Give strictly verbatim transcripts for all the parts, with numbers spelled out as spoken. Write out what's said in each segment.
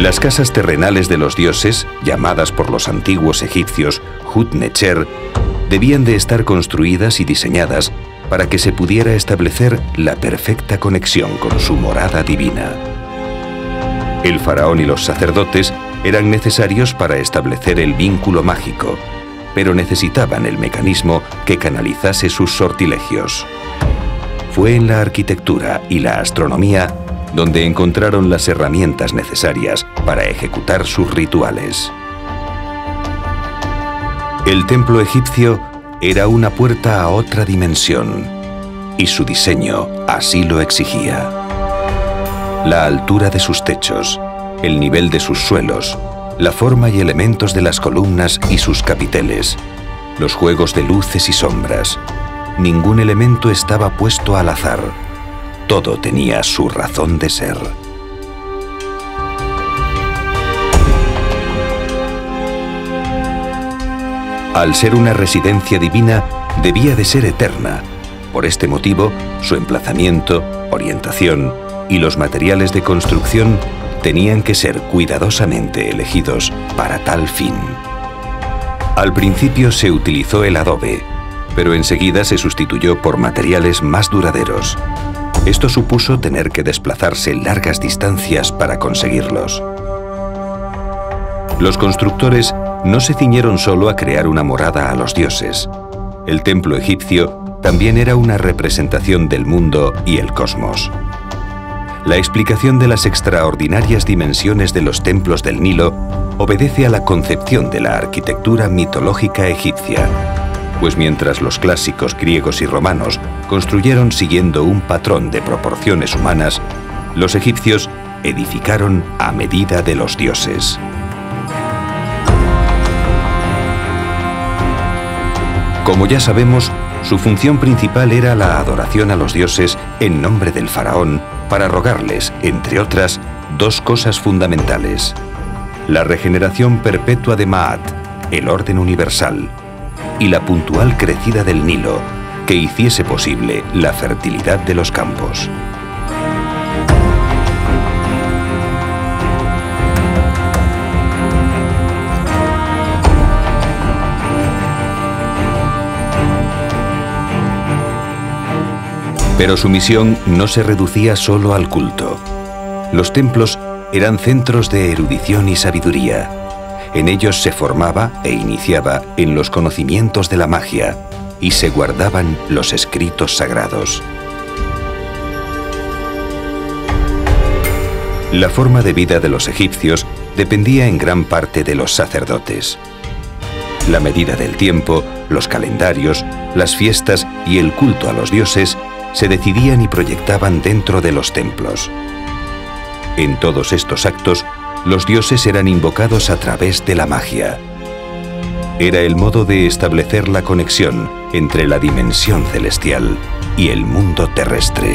Las casas terrenales de los dioses, llamadas por los antiguos egipcios Hut-Necher, debían de estar construidas y diseñadas para que se pudiera establecer la perfecta conexión con su morada divina. El faraón y los sacerdotes eran necesarios para establecer el vínculo mágico, pero necesitaban el mecanismo que canalizase sus sortilegios. Fue en la arquitectura y la astronomía donde encontraron las herramientas necesarias para ejecutar sus rituales. El templo egipcio era una puerta a otra dimensión, y su diseño así lo exigía. La altura de sus techos, el nivel de sus suelos, la forma y elementos de las columnas y sus capiteles, los juegos de luces y sombras. Ningún elemento estaba puesto al azar. Todo tenía su razón de ser. Al ser una residencia divina, debía de ser eterna. Por este motivo, su emplazamiento, orientación y los materiales de construcción tenían que ser cuidadosamente elegidos para tal fin. Al principio se utilizó el adobe, pero enseguida se sustituyó por materiales más duraderos. Esto supuso tener que desplazarse largas distancias para conseguirlos. Los constructores no se ciñeron solo a crear una morada a los dioses. El templo egipcio también era una representación del mundo y el cosmos. La explicación de las extraordinarias dimensiones de los templos del Nilo obedece a la concepción de la arquitectura mitológica egipcia, pues mientras los clásicos griegos y romanos construyeron siguiendo un patrón de proporciones humanas, los egipcios edificaron a medida de los dioses. Como ya sabemos, su función principal era la adoración a los dioses en nombre del faraón para rogarles, entre otras, dos cosas fundamentales: la regeneración perpetua de Maat, el orden universal, y la puntual crecida del Nilo, que hiciese posible la fertilidad de los campos. Pero su misión no se reducía solo al culto. Los templos eran centros de erudición y sabiduría. En ellos se formaba e iniciaba en los conocimientos de la magia y se guardaban los escritos sagrados. La forma de vida de los egipcios dependía en gran parte de los sacerdotes. La medida del tiempo, los calendarios, las fiestas y el culto a los dioses se decidían y proyectaban dentro de los templos. En todos estos actos, los dioses eran invocados a través de la magia. Era el modo de establecer la conexión entre la dimensión celestial y el mundo terrestre.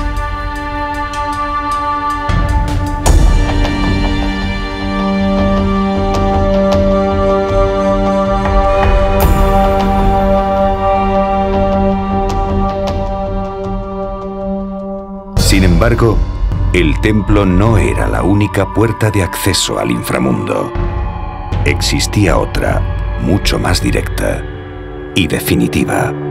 Sin embargo, el templo no era la única puerta de acceso al inframundo. Existía otra, mucho más directa y definitiva.